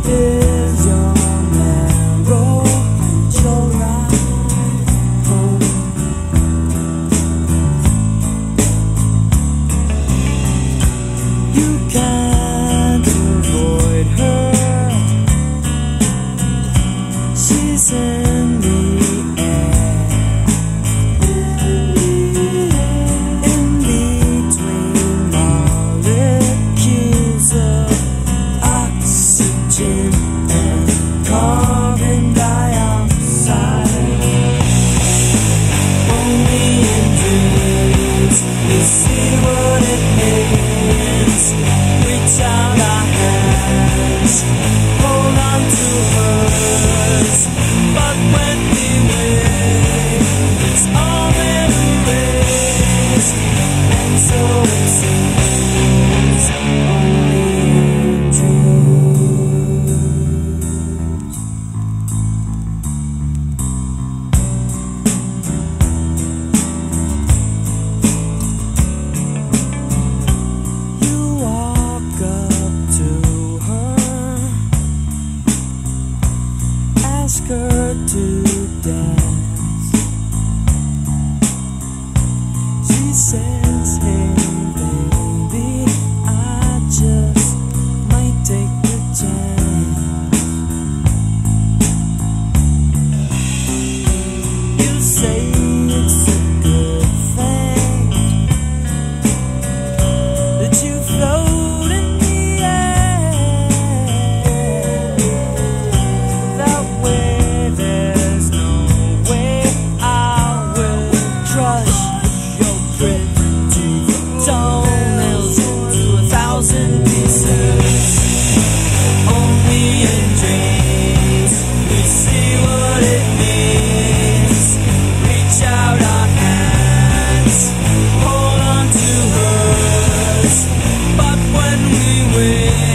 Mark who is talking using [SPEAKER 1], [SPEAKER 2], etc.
[SPEAKER 1] is your narrow ride home. You can't avoid her. She's in the air, in between molecules of oxygen and carbon dioxide. Only in dreams we see what it means. Reach out our hands, hold on to hers. But when we wake, it's all been erased, and so it seems only in dreams. You walk up to her, ask her to dance. She says, hey baby, I just might take the chance. You say it's a good thing that you float in the air. That way there's no way I will crush your pretty toenails into 1,000 pieces. Only in dreams we see what it means. Reach out our hands, hold on to hers. But when we wake,